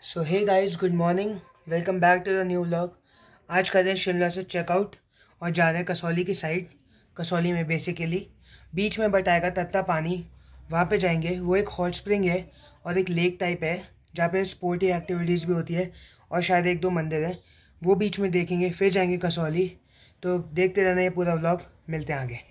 So hey guys, good morning, welcome back to the new vlog. आज कर रहे हैं शिमला से चेकआउट और जा रहे हैं कसौली की साइड। कसौली में बेसिकली बीच में बटाएगा तत्ता पानी, वहाँ पे जाएंगे। वो एक हॉट स्प्रिंग है और एक लेक टाइप है जहाँ पे स्पोर्टी एक्टिविटीज़ भी होती है और शायद एक दो मंदिर है, वो बीच में देखेंगे। फिर जाएंगे कसौली। तो देखते रहना ये पूरा व्लॉग, मिलते हैं आगे।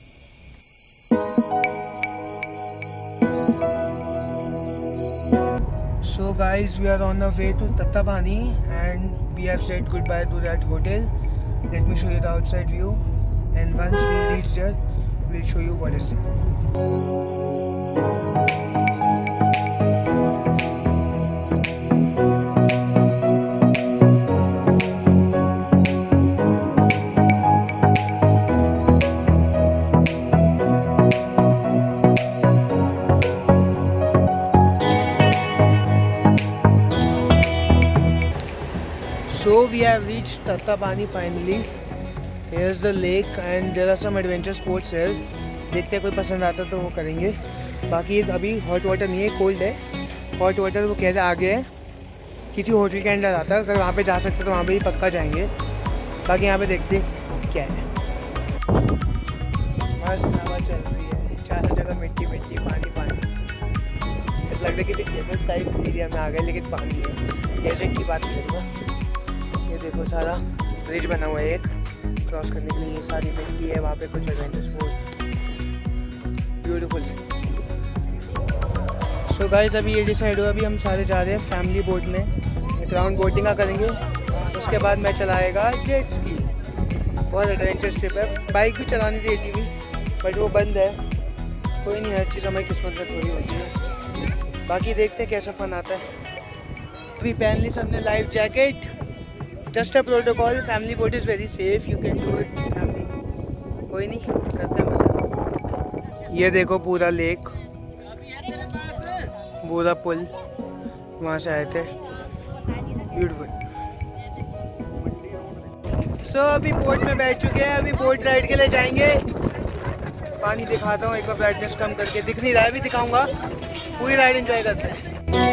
So guys, we are on the way to Tattapani and we have said goodbye to that hotel. Let me show you the outside view, and once we reach there, we'll show you what is there. So we have reached Tattapani finally. Here's the lake and there are some adventure sports here. देखते हैं कोई पसंद आता तो वो करेंगे। बाकी अभी हॉट वाटर नहीं है, कोल्ड है। हॉट वाटर वो कहते आगे है, किसी होटल के अंदर आता है। अगर वहाँ पे जा सकते तो वहाँ पे ही पक्का जाएंगे। बाकी यहाँ पे देखते क्या है। मस्त हवा चल रही है, चारों जगह मिट्टी मिट्टी, पानी पानी। ऐसा लग रहा है किसी डेजर्ट टाइप एरिया में आ गए, लेकिन पानी है। डेजर्ट की बात करूँगा। ये देखो सारा ब्रिज बना हुआ है एक क्रॉस करने के लिए। ये सारी मिट्टी है, वहाँ पे कुछ एडवेंचर स्पोर्ट्स, ब्यूटीफुल है। सो गाइस, अभी ये डिसाइड हुआ, अभी हम सारे जा रहे हैं फैमिली बोट में। एक राउंड बोटिंग का करेंगे, उसके बाद मैं चलाएगा जेट स्की। बहुत एडवेंचर ट्रिप है। बाइक भी चलानी थी ATV, बट वो बंद है। कोई नहीं, हर चीज़ हमारी किस्मत में थोड़ी होती है। बाकी देखते हैं कैसा फन आता है। अभी पहन ली सबने life jacket. Just a protocol, family boat is very safe, you can do it family. कोई नहीं, करते हैं मजा। ये देखो पूरा लेक, पूरा पुल, वहाँ से आए थे, ब्यूटीफुल। सो अभी बोट में बैठ चुके हैं, अभी बोट राइड के लिए जाएंगे। पानी दिखाता हूँ एक बार, ब्राइटनेस कम करके, दिख नहीं रहा है, भी दिखाऊंगा। पूरी राइड एंजॉय करते हैं।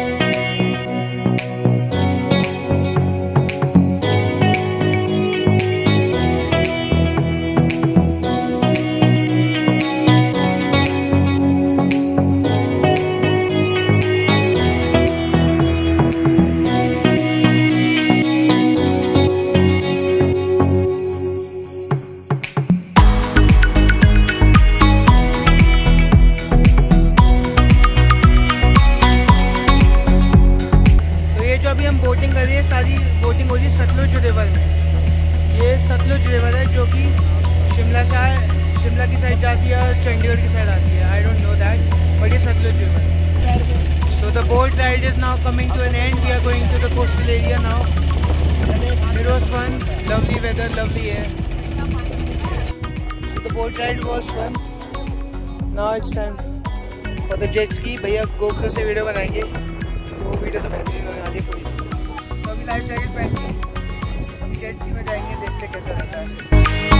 बोटिंग कर रही है, सारी बोटिंग हो रही है सतलुज रिवर में। ये सतलुज रिवर है जो कि शिमला की साइड जाती है और चंडीगढ़ की साइड आती है। I don't know that, but ये Sutlej river. So the boat ride is now coming to an end. We are going to the coastal area now. It was fun, lovely weather, lovely air. So the boat ride was fun. Now it's time for the jet ski. भैया GoPro से video बनाएंगे, वो video तो बेहतरीन होने वाली है। Life jacket पहन के जेट स्की में जाएंगे, देखते कैसा रहता है।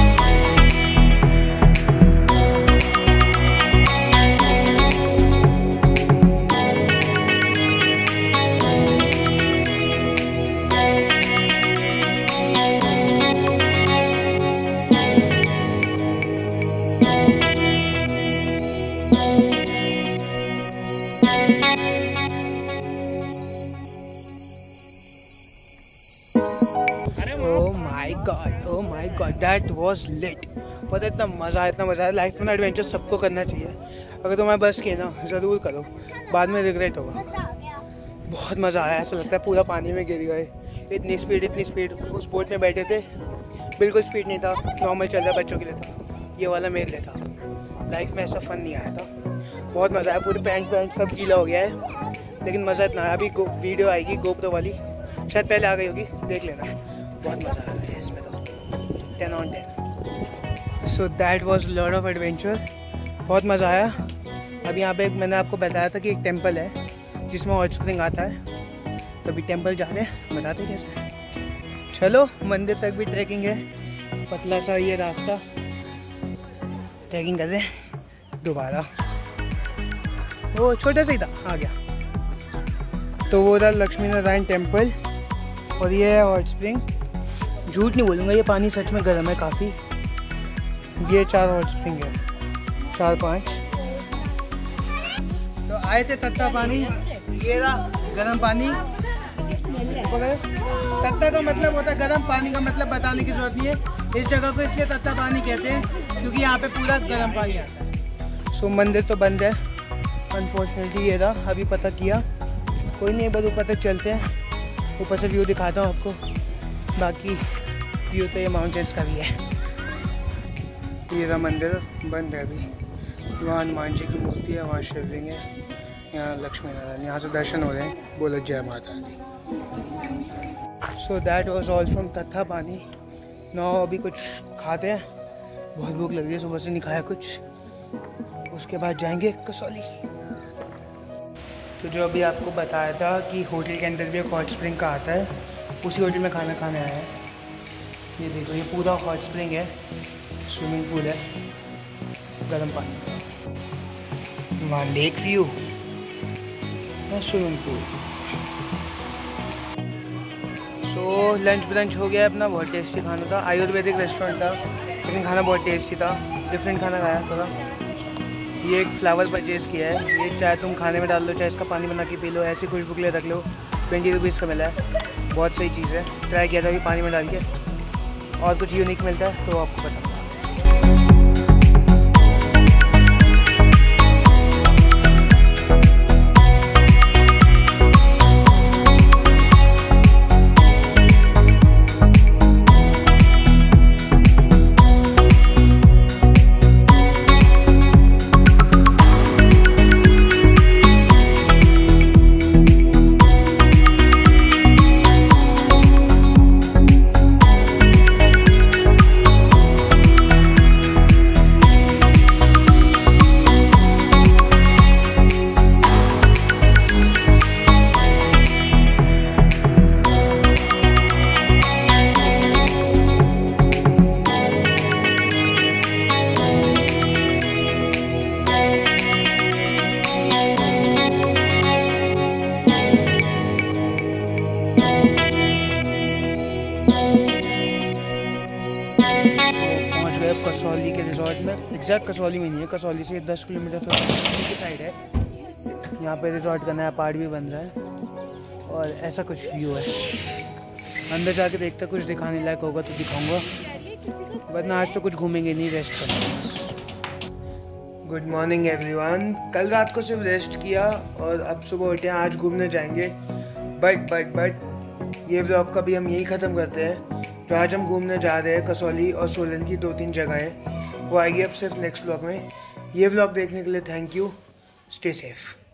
Oh my God, that was lit। पता है, इतना मज़ा आया। लाइफ में एडवेंचर सबको करना चाहिए। अगर तुम्हारे बस के ना, ज़रूर करो, बाद में रिग्रेट होगा। बहुत मज़ा आया, ऐसा लगता है पूरा पानी में गिर गए। इतनी स्पीड। उस बोट में बैठे थे, बिल्कुल स्पीड नहीं था, नॉर्मल चल रहा, बच्चों के लिए था। ये वाला मेरे लिए था। लाइफ में ऐसा फन नहीं आया था। बहुत मज़ा आया। पूरी पैंट सब गीला हो गया है, लेकिन मज़ा इतना आया। अभी वीडियो आएगी गोप्रो वाली, शायद पहले आ गई होगी, देख लेना। बहुत मज़ा आ रहा है इसमें तो, 10 on 10। So that was lot of adventure. बहुत मज़ा आया। अब यहाँ पे मैंने आपको बताया था कि एक टेंपल है जिसमें हॉट स्प्रिंग आता है। तो अभी टेंपल जाने बताते कैसे। चलो, मंदिर तक भी ट्रैकिंग है, पतला सा ये रास्ता। ट्रैकिंग कर रहे हैं दोबारा। वो छोटा सा ही था, आ गया। तो वो रहा लक्ष्मी नारायण टेम्पल और ये है हॉट स्प्रिंग। झूठ नहीं बोलूँगा, ये पानी सच में गर्म है काफ़ी। ये 4 हॉट स्प्रिंग है, 4-5। तो आए थे तत्ता पानी, ये रहा गर्म पानी। तत्ता का मतलब होता है गर्म, पानी का मतलब बताने की जरूरत नहीं है। इस जगह को इसलिए तत्ता पानी कहते हैं क्योंकि यहाँ पे पूरा गर्म पानी आता है। सो मंदिर तो बंद है अनफॉर्चुनेटली। ये रहा, अभी पता किया, कोई नहीं, बस ऊपर तक चलते हैं, ऊपर से व्यू दिखाता हूँ आपको। बाकी व्यू तो ये माउंटेन्स का भी है। ये रहा मंदिर, बंद है अभी। वहाँ हनुमान जी की मूर्ति है, वहाँ शिवलिंग है, यहाँ लक्ष्मी नारायण, यहाँ से दर्शन हो रहे हैं। बोलो जय माता दी। So that was all from Tatta Pani. Now अभी कुछ खाते हैं, बहुत भूख लग रही है, सुबह से नहीं खाया कुछ। उसके बाद जाएंगे कसौली। तो जो अभी आपको बताया था कि होटल के अंदर भी एक हॉट स्प्रिंग का आता है, उसी होटल में खाना खाने आया है। ये देखो, ये पूरा हॉट स्प्रिंग है, स्विमिंग पूल है, गर्म पानी। वहाँ lake view, swimming pool. So lunch brunch हो गया अपना, बहुत टेस्टी खाना था। आयुर्वेदिक रेस्टोरेंट था लेकिन खाना बहुत टेस्टी था, डिफरेंट खाना खाया थोड़ा। ये एक फ्लावर परचेज़ किया है, ये चाहे तुम खाने में डाल लो, चाहे इसका पानी बना के पी लो, ऐसी खुशबू के लिए रख लो। 20 रुपीज़ का मिला है, बहुत सही चीज़ है। ट्राई किया था अभी पानी में डाल के, और कुछ यूनिक मिलता है तो आपको बताऊँगा। कसौली के रिजॉर्ट में, एग्जैक्ट कसौली में नहीं है, कसौली से 10 किलोमीटर थोड़ा की साइड है। यहाँ पे रिजॉर्ट का नया पार्ट भी बन रहा है और ऐसा कुछ व्यू है। अंदर जाके देखते कुछ दिखाने लायक होगा तो दिखाऊंगा, वरना आज तो कुछ घूमेंगे नहीं, रेस्ट करेंगे। Good morning everyone. कल रात को सिर्फ रेस्ट किया और अब सुबह उठे, आज घूमने जाएंगे। बट ये व्लॉग का भी हम यही ख़त्म करते हैं। तो आज हम घूमने जा रहे हैं कसौली और सोलन की 2-3 जगहें, वो आएगी अब सिर्फ नेक्स्ट व्लॉग में। ये व्लॉग देखने के लिए थैंक यू। Stay safe.